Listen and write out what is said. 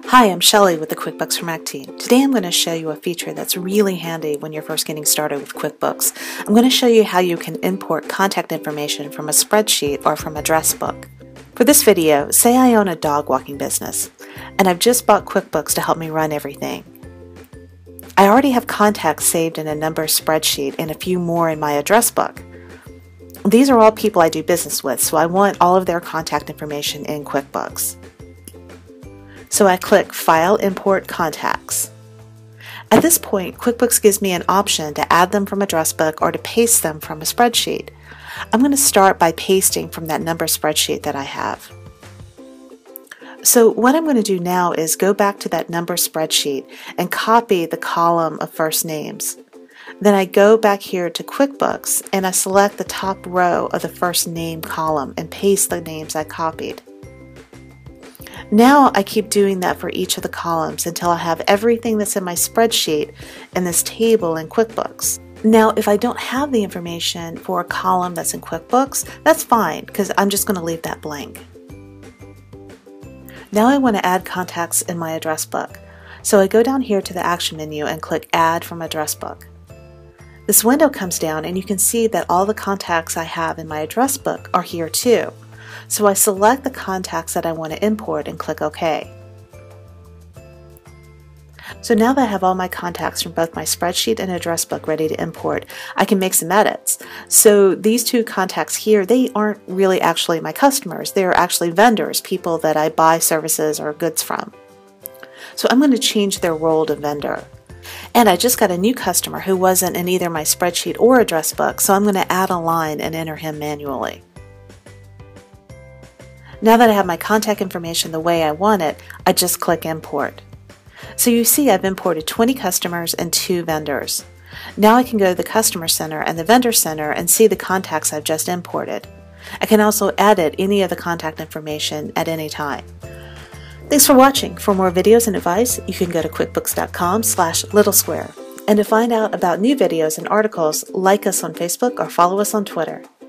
Hi, I'm Shelly with the QuickBooks for Mac team. Today I'm going to show you a feature that's really handy when you're first getting started with QuickBooks. I'm going to show you how you can import contact information from a spreadsheet or from a address book. For this video, say I own a dog walking business, and I've just bought QuickBooks to help me run everything. I already have contacts saved in a number spreadsheet and a few more in my address book. These are all people I do business with, so I want all of their contact information in QuickBooks. So I click File, Import Contacts. At this point, QuickBooks gives me an option to add them from address book or to paste them from a spreadsheet. I'm going to start by pasting from that number spreadsheet that I have. So what I'm going to do now is go back to that number spreadsheet and copy the column of first names. Then I go back here to QuickBooks and I select the top row of the first name column and paste the names I copied. Now I keep doing that for each of the columns until I have everything that's in my spreadsheet in this table in QuickBooks. Now if I don't have the information for a column that's in QuickBooks, that's fine because I'm just going to leave that blank. Now I want to add contacts in my address book. So I go down here to the action menu and click Add from Address Book. This window comes down and you can see that all the contacts I have in my address book are here too. So I select the contacts that I want to import and click OK. So now that I have all my contacts from both my spreadsheet and address book ready to import, I can make some edits. So these two contacts here, they aren't really actually my customers. They're actually vendors, people that I buy services or goods from. So I'm going to change their role to vendor. And I just got a new customer who wasn't in either my spreadsheet or address book, so I'm going to add a line and enter him manually. Now that I have my contact information the way I want it, I just click Import. So you see I've imported 20 customers and 2 vendors. Now I can go to the Customer Center and the Vendor Center and see the contacts I've just imported. I can also edit any of the contact information at any time. Thanks for watching. For more videos and advice, you can go to quickbooks.com/littlesquare. And to find out about new videos and articles, like us on Facebook or follow us on Twitter.